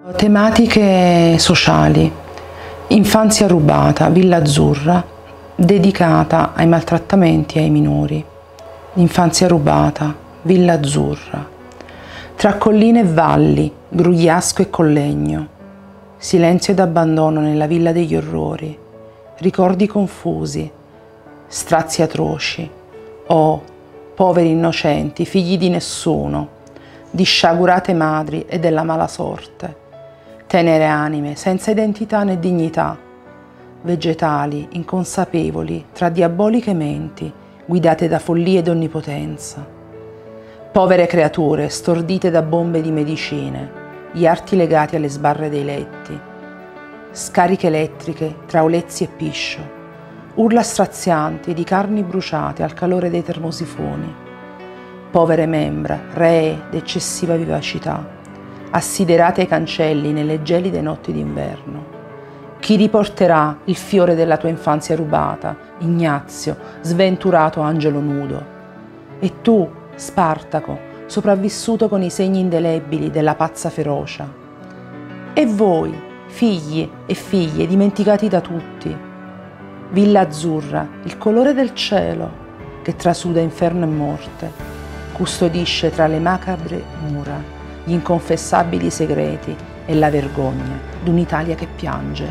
Tematiche sociali. Infanzia rubata, Villa Azzurra, dedicata ai maltrattamenti ai minori. Infanzia rubata, Villa Azzurra. Tra colline e valli, Grugliasco e Collegno. Silenzio ed abbandono nella villa degli orrori. Ricordi confusi, strazi atroci. Oh, poveri innocenti, figli di nessuno, di sciagurate madri e della mala sorte. Tenere anime senza identità né dignità, vegetali, inconsapevoli, tra diaboliche menti, guidate da follia ed onnipotenza. Povere creature stordite da bombe di medicine, gli arti legati alle sbarre dei letti, scariche elettriche tra olezzi e piscio, urla strazianti di carni bruciate al calore dei termosifoni. Povere membra, ree d'eccessiva vivacità, assiderate ai cancelli nelle gelide notti d'inverno. Chi riporterà il fiore della tua infanzia rubata, Ignazio, sventurato angelo nudo? E tu, Spartaco, sopravvissuto con i segni indelebili della pazza ferocia? E voi, figli e figlie dimenticati da tutti? Villa Azzurra, il colore del cielo che trasuda inferno e morte, custodisce tra le macabre mura gli inconfessabili segreti e la vergogna d'un'Italia che piange.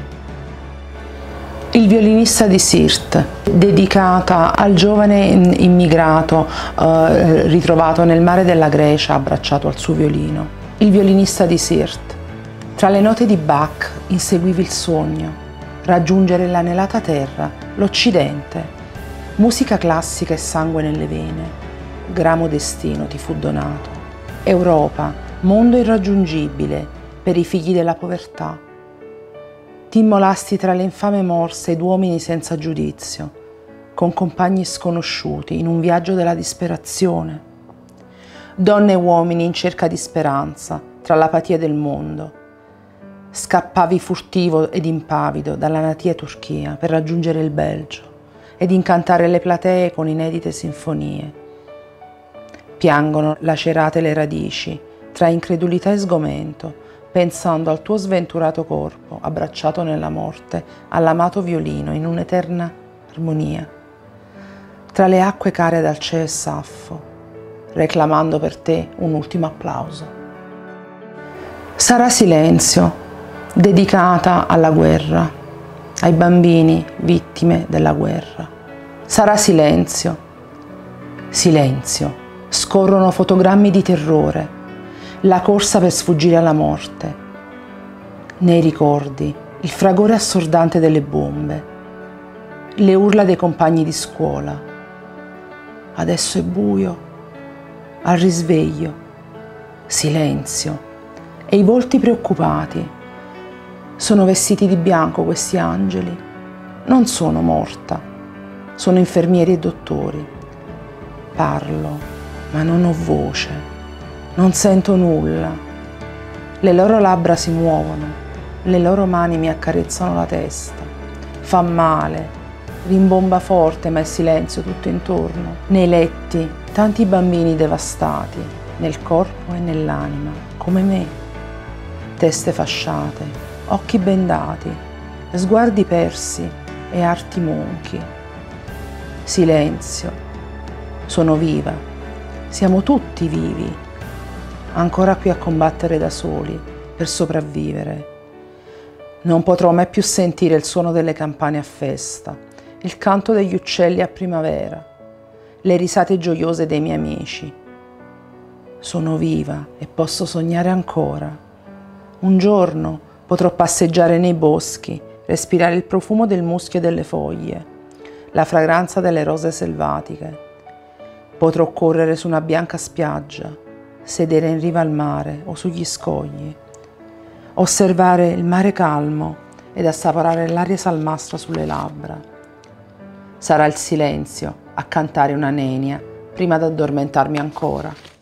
Il violinista di Sirte, dedicata al giovane immigrato ritrovato nel mare della Grecia abbracciato al suo violino. Il violinista di Sirte. Tra le note di Bach inseguivi il sogno, raggiungere l'anelata terra, l'Occidente. Musica classica e sangue nelle vene. Gramo destino ti fu donato. Europa, mondo irraggiungibile per i figli della povertà. Ti immolasti tra le infame morse d'uomini senza giudizio, con compagni sconosciuti in un viaggio della disperazione. Donne e uomini in cerca di speranza tra l'apatia del mondo. Scappavi furtivo ed impavido dalla natia Turchia per raggiungere il Belgio ed incantare le platee con inedite sinfonie. Piangono lacerate le radici tra incredulità e sgomento, pensando al tuo sventurato corpo, abbracciato nella morte, all'amato violino in un'eterna armonia. Tra le acque care ad Alceo e Saffo, reclamando per te un ultimo applauso. Sarà silenzio, dedicata alla guerra, ai bambini vittime della guerra. Sarà silenzio, silenzio, scorrono fotogrammi di terrore, la corsa per sfuggire alla morte. Nei ricordi, il fragore assordante delle bombe, le urla dei compagni di scuola. Adesso è buio, al risveglio, silenzio e i volti preoccupati. Sono vestiti di bianco questi angeli. Non sono morta, sono infermieri e dottori. Parlo, ma non ho voce. Non sento nulla. Le loro labbra si muovono, le loro mani mi accarezzano la testa. Fa male, rimbomba forte, ma è silenzio tutto intorno. Nei letti, tanti bambini devastati, nel corpo e nell'anima, come me. Teste fasciate, occhi bendati, sguardi persi e arti monchi. Silenzio. Sono viva. Siamo tutti vivi. Ancora qui a combattere da soli, per sopravvivere. Non potrò mai più sentire il suono delle campane a festa, il canto degli uccelli a primavera, le risate gioiose dei miei amici. Sono viva e posso sognare ancora. Un giorno potrò passeggiare nei boschi, respirare il profumo del muschio e delle foglie, la fragranza delle rose selvatiche. Potrò correre su una bianca spiaggia, sedere in riva al mare o sugli scogli, osservare il mare calmo ed assaporare l'aria salmastra sulle labbra. Sarà il silenzio a cantare una nenia prima di addormentarmi ancora.